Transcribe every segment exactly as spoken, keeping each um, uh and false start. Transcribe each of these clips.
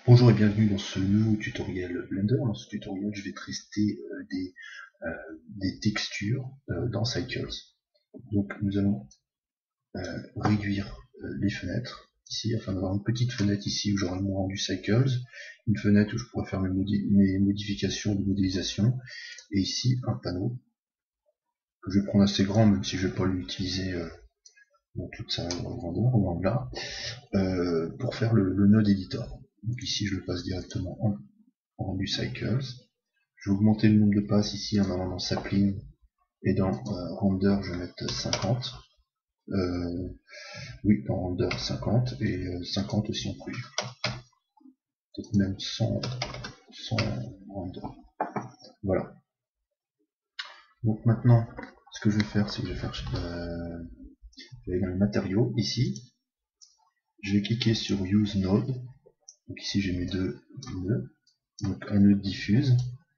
Bonjour et bienvenue dans ce nouveau tutoriel Blender. Dans ce tutoriel, je vais tester euh, des, euh, des textures euh, dans Cycles. Donc nous allons euh, réduire euh, les fenêtres ici, afin d'avoir une petite fenêtre ici où j'aurai mon rendu Cycles, une fenêtre où je pourrai faire mes, modi mes modifications de modélisation, et ici un panneau que je vais prendre assez grand, même si je ne vais pas l'utiliser euh, dans toute sa grandeur, loin de là, euh, pour faire le, le node editor. Donc ici je le passe directement en rendu Cycles. Je vais augmenter le nombre de passes ici en allant dans Sapling et dans euh, Render je vais mettre cinquante. Euh, oui, dans Render cinquante et euh, cinquante aussi en preview. Peut-être même cent, cent Render. Voilà. Donc maintenant, ce que je vais faire, c'est que je vais faire euh, je vais aller dans les matériaux ici. Je vais cliquer sur Use Node. Donc ici j'ai mes deux nœuds. Donc un nœud diffuse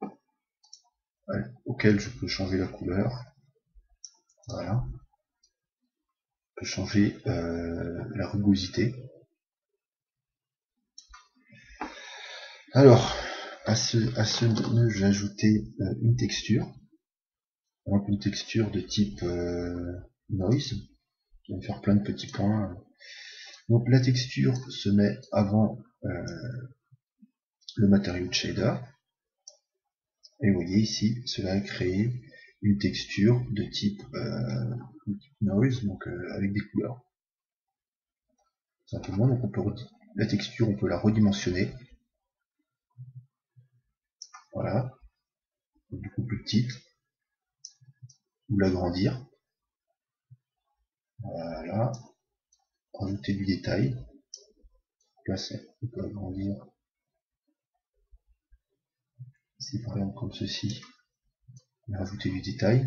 auquel je peux changer la couleur. Voilà. Je peux changer euh, la rugosité. Alors, à ce, à ce nœud, j'ai ajouté euh, une texture. Donc une texture de type euh, noise, qui va me faire plein de petits points. Donc la texture se met avant euh, le matériau de shader. Et vous voyez ici, cela a créé une texture de type, euh, de type noise, donc euh, avec des couleurs. Simplement, donc on peut la texture, on peut la redimensionner. Voilà, beaucoup plus petite, ou l'agrandir. Voilà, rajouter du détail. Là, on peut agrandir. C'est par exemple comme ceci. Et rajouter du détail.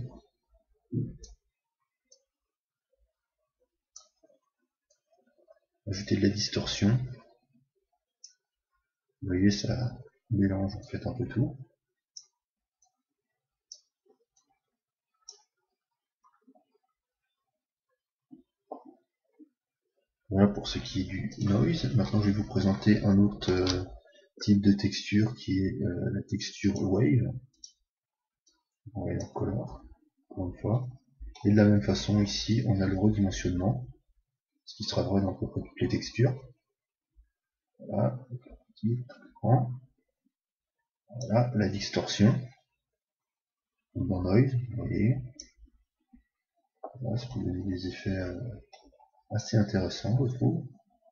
Ajouter de la distorsion. Vous voyez, ça mélange en fait un peu tout. Voilà pour ce qui est du noise. Maintenant, je vais vous présenter un autre euh, type de texture qui est euh, la texture wave. On va aller en color, encore une fois. Et de la même façon, ici, on a le redimensionnement, ce qui sera vrai dans à peu près toutes les textures. Voilà, petit écran. Voilà, la distorsion. Dans noise, vous voyez. Voilà, ça peut donner des effets euh, assez intéressants, je trouve.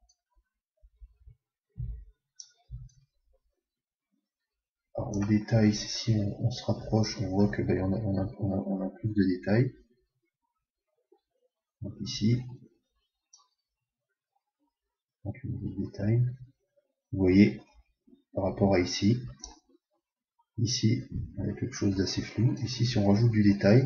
Alors le détail, si on, on se rapproche, on voit que ben, on, a, on, a, on, a, on a plus de détails. Donc ici, donc le détail, vous voyez, par rapport à ici, ici, on a quelque chose d'assez flou. Ici, si on rajoute du détail,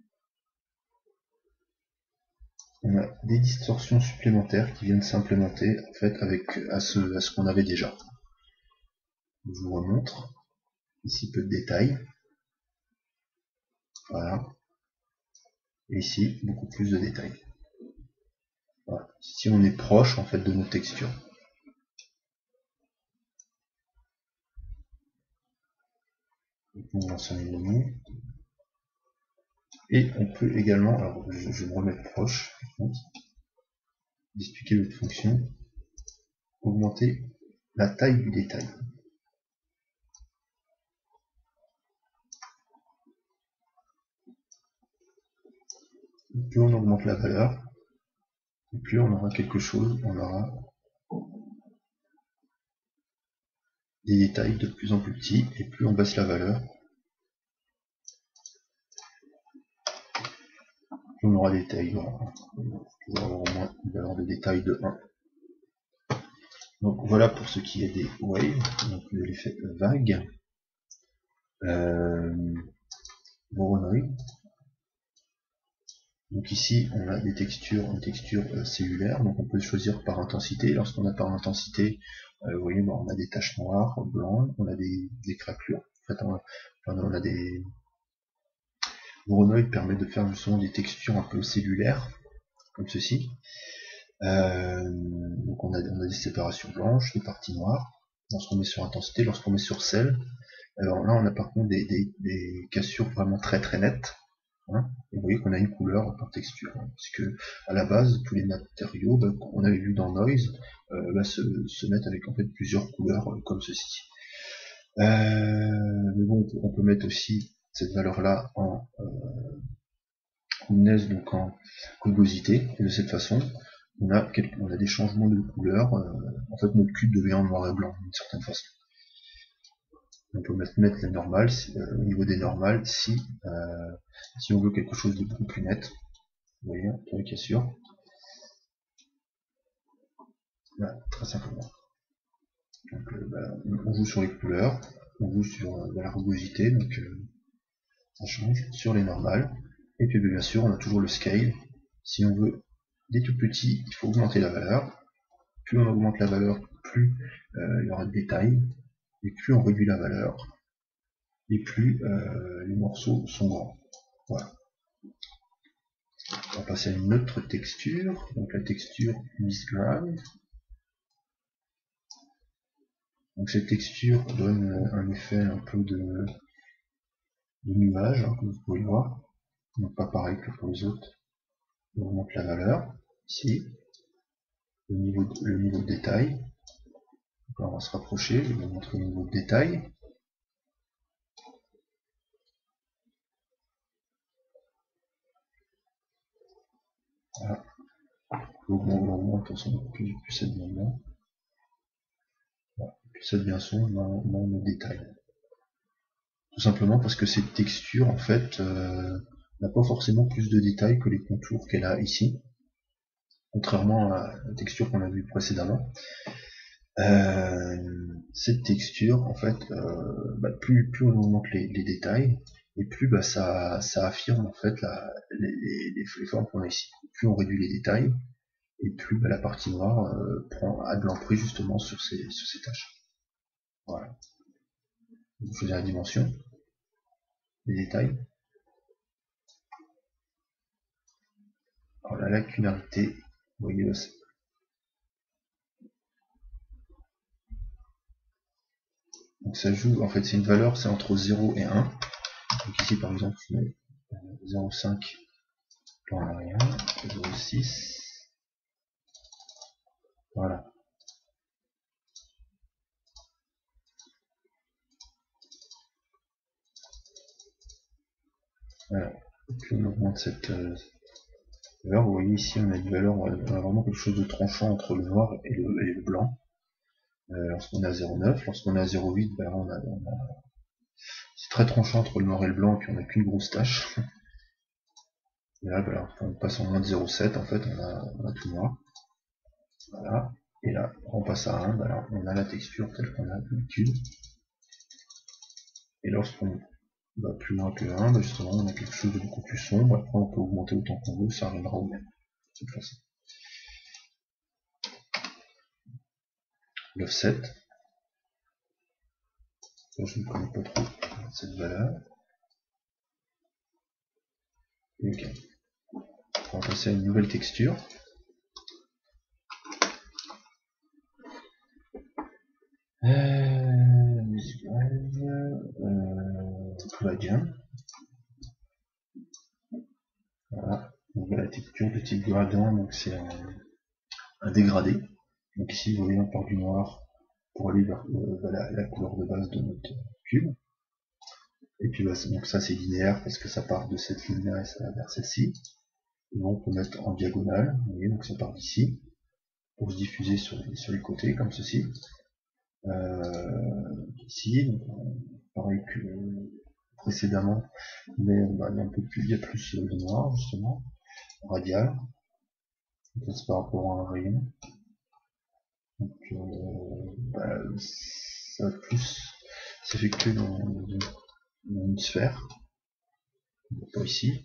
on a des distorsions supplémentaires qui viennent s'implémenter en fait avec à ce, à ce qu'on avait déjà. Je vous remontre. Ici, peu de détails. Voilà. Et ici, beaucoup plus de détails. Voilà. Si on est proche en fait de nos textures. On lance un menu. Et on peut également, alors je, je vais me remettre proche, d'expliquer l'autre fonction, augmenter la taille du détail. Plus on augmente la valeur, et plus on aura quelque chose, on aura des détails de plus en plus petits, et plus on baisse la valeur, plus on aura des détails grands. On va avoir au moins une valeur de détail de un. Donc voilà pour ce qui est des waves, donc l'effet vague. Euh, Voronoi. Donc ici on a des textures, une texture euh, cellulaire, donc on peut choisir par intensité. Lorsqu'on a par intensité, euh, vous voyez, bon, on a des taches noires, blanches, on a des, des craquelures. En fait, on a, enfin, on a des. Voronoi permet de faire justement des textures un peu cellulaires, comme ceci. Euh, donc on a, on a des séparations blanches, des parties noires. lorsqu'on met sur intensité, lorsqu'on met sur cell, alors là on a par contre des, des, des cassures vraiment très très nettes. Hein, et vous voyez qu'on a une couleur par texture, hein, puisque à la base tous les matériaux bah, qu'on avait vu dans Noise euh, bah, se, se mettent avec en fait plusieurs couleurs euh, comme ceci. Euh, mais bon, on peut, on peut mettre aussi cette valeur là en euh, luminescence, donc en rugosité, et de cette façon on a, quelques, on a des changements de couleur, euh, en fait notre cube devient en noir et blanc d'une certaine façon. On peut mettre, mettre les normales, si, euh, au niveau des normales, si, euh, si on veut quelque chose de beaucoup plus net. Vous voyez, pour les cassures. Là, très simplement. Donc, euh, bah, on joue sur les couleurs, on joue sur euh, la rugosité, donc euh, ça change, sur les normales. Et puis bien sûr, on a toujours le scale. Si on veut des tout petits, il faut augmenter la valeur. Plus on augmente la valeur, plus euh, il y aura de détails. Et plus on réduit la valeur, et plus euh, les morceaux sont grands. Voilà. On va passer à une autre texture, donc la texture Misgrave. Donc cette texture donne un effet un peu de, de nuage, hein, comme vous pouvez le voir. Donc pas pareil que pour les autres. On augmente la valeur, ici, le niveau de, le niveau de détail. Donc là on va se rapprocher, je vais vous montrer le niveau de détail. Voilà. On augmente, plus, plus ça devient blanc. Voilà. Plus ça devient sombre, moins on le détail. Tout simplement parce que cette texture, en fait, euh, n'a pas forcément plus de détails que les contours qu'elle a ici, contrairement à la texture qu'on a vue précédemment. Euh, cette texture, en fait, euh, bah, plus, plus on augmente les, les détails, et plus bah, ça, ça affirme en fait la, les, les, les formes qu'on a ici. Plus on réduit les détails, et plus bah, la partie noire euh, prend a de l'emprise justement sur ces, sur ces tâches. Voilà. Vous choisissez la dimension, les détails. Alors, la lacunarité, vous voyez là, donc ça joue, en fait c'est une valeur, c'est entre zéro et un. Donc ici par exemple je mets zéro virgule cinq plan arrière, zéro virgule six. Voilà. Voilà. Et puis on augmente cette euh, valeur, vous voyez ici on a une valeur, on a vraiment quelque chose de tranchant entre le noir et le, et le blanc. Euh, lorsqu'on a zéro virgule neuf, lorsqu'on a zéro virgule huit, ben on a, on a c'est très tranchant entre le noir et le blanc, et puis on n'a qu'une grosse tache. Et là, ben, on passe en moins de zéro virgule sept, en fait, on a, on a tout noir. Voilà. Et là, on passe à un, ben là, on a la texture telle qu'on a d'habitude. Et lorsqu'on va plus loin que un, ben justement, on a quelque chose de beaucoup plus sombre. Après, on peut augmenter autant qu'on veut, ça reviendra au même, de toute façon. L'offset. Je ne connais pas trop cette valeur. Ok. On va passer à une nouvelle texture. Euh, gradient. Voilà. Donc la texture de type gradient, donc c'est un, un dégradé. Donc ici vous voyez on part du noir pour aller vers, euh, vers la, la couleur de base de notre cube. Et puis bah, donc ça c'est linéaire parce que ça part de cette ligne-là et ça va vers celle-ci. Et donc on peut mettre en diagonale, vous voyez, donc ça part d'ici, pour se diffuser sur les, sur les côtés, comme ceci. Euh, ici, donc, pareil que précédemment, mais bah, il y a un peu plus, il y a plus de noir justement, radial. Ça c'est par rapport à un rayon. Donc euh, bah, ça plus s'effectue dans, dans une sphère, pas ici.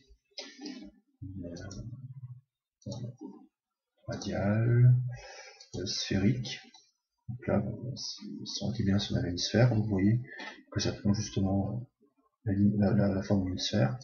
Euh, radial, euh, sphérique. Donc là, ça aurait été bien si on avait une sphère, vous voyez que ça prend justement la, la, la, la forme d'une sphère.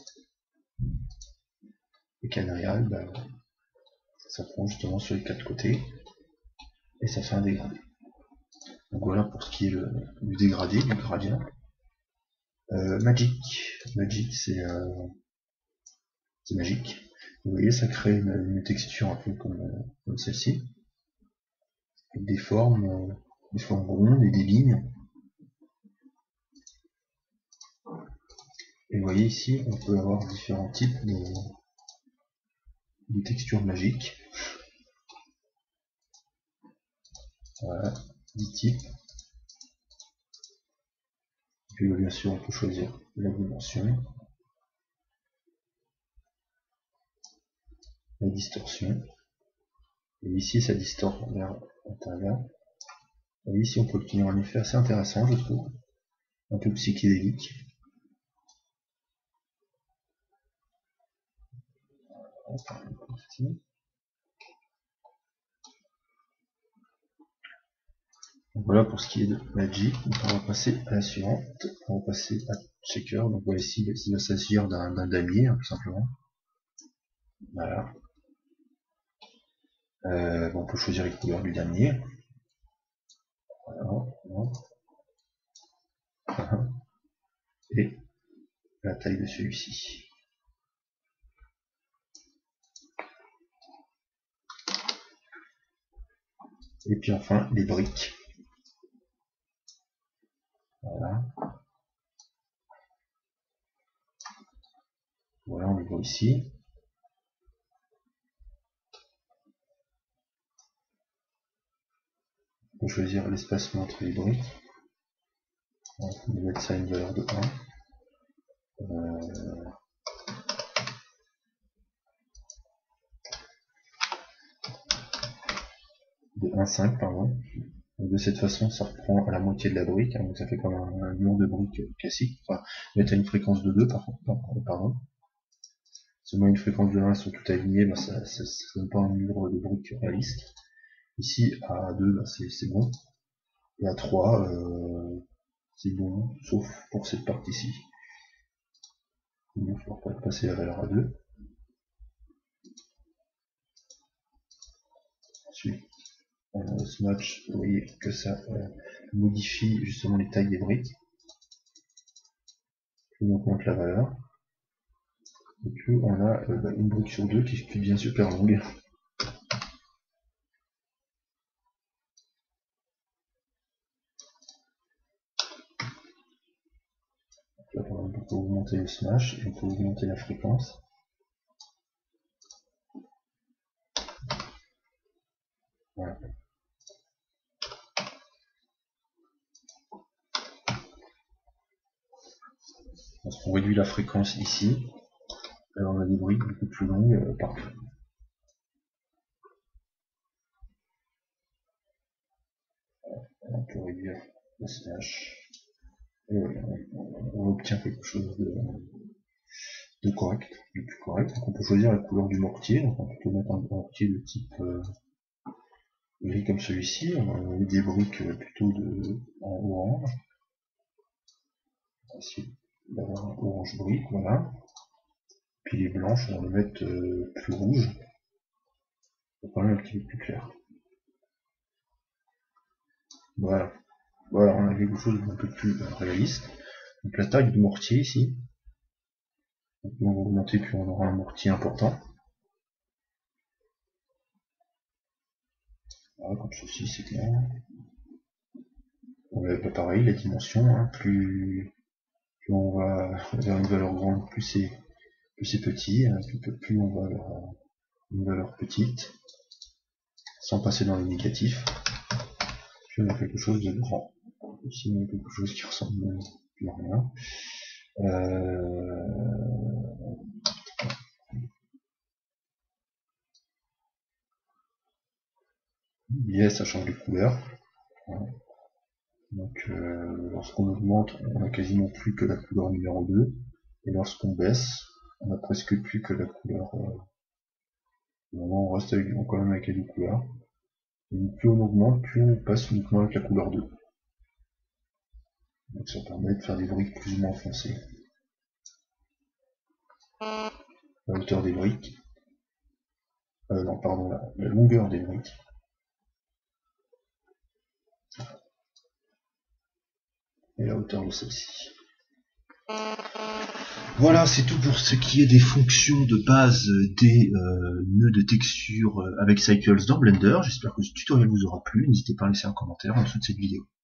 Et canarial, bah, ça prend justement sur les quatre côtés, et ça fait un dégradé. Donc voilà pour ce qui est le, du dégradé, du gradient. Euh, Magic, Magic c'est euh, magique. Vous voyez, ça crée une, une texture un peu comme, comme celle-ci, avec des formes, euh, des formes rondes et des lignes. Et vous voyez ici, on peut avoir différents types de, de textures magiques. Voilà, dix types. Puis bien sûr, on peut choisir la dimension, la distorsion. Et ici, ça distord vers l'intérieur. Et ici, on peut obtenir un effet assez intéressant, je trouve, un peu psychédélique. Donc voilà pour ce qui est de Magic. Donc on va passer à la suivante. On va passer à Checker. Donc voilà ici, il va s'agir d'un damier, hein, tout simplement. Voilà. Euh, bon, on peut choisir les couleurs du damier. Voilà. Voilà. Et la taille de celui-ci. Et puis enfin, les briques. Voilà. Voilà, on les voit ici. On peut choisir l'espacement entre les briques. On va mettre ça à une valeur de un. Euh, de un virgule cinq, pardon. Donc de cette façon, ça reprend à la moitié de la brique, hein, donc ça fait comme un, un mur de briques classique. Enfin, mettre à une fréquence de deux, par contre, pardon. Si on met une fréquence de un, elles sont toutes alignées, bah ça ne donne pas un mur de briques réaliste. Ici, à deux, bah c'est bon. Et à trois, euh, c'est bon, sauf pour cette partie-ci. Donc, je ne pourrais pas passer la valeur à deux. Ensuite, euh, Smudge, vous voyez que ça euh, modifie justement les tailles des briques. Plus on augmente la valeur, et plus on a euh, une brique sur deux qui, qui devient super longue. Là, on peut augmenter le smash, et on peut augmenter la fréquence. Voilà. Lorsqu'on réduit la fréquence ici, alors on a des briques beaucoup plus longues euh, partout. On peut réduire le smash. Et voilà, on, on obtient quelque chose de, de correct, de plus correct. Donc on peut choisir la couleur du mortier. Donc on peut mettre un mortier de type euh, gris comme celui-ci. On va mettre des briques plutôt de en orange. On va essayer d'avoir un orange brique, voilà. Puis les blanches, on va les mettre euh, plus rouges. Pour quand même un petit peu plus clair. Voilà. Voilà, on a quelque chose d'un peu plus euh, réaliste. Donc la taille du mortier ici. Donc, on va augmenter, puis on aura un mortier important. Voilà, comme ceci, c'est clair. On va pas pareil, les dimensions, hein, plus, plus on va vers une valeur grande, plus c'est plus c'est petit, hein, plus, plus on va vers une valeur petite, sans passer dans les négatifs. Puis on a quelque chose de grand. Ici on a quelque chose qui ressemble plus à rien. Euh... Yes, ça change de couleur. Voilà. Donc euh, lorsqu'on augmente, on a quasiment plus que la couleur numéro deux, et lorsqu'on baisse, on a presque plus que la couleur. Euh, on reste avec, quand même avec les deux couleurs. Et plus on augmente, plus on passe uniquement avec la couleur deux. Donc ça permet de faire des briques plus ou moins foncées. La hauteur des briques. Euh, non, pardon, la, la longueur des briques. et la hauteur de celle-ci. Voilà, c'est tout pour ce qui est des fonctions de base des euh, nœuds de texture avec Cycles dans Blender. J'espère que ce tutoriel vous aura plu. N'hésitez pas à laisser un commentaire en dessous de cette vidéo.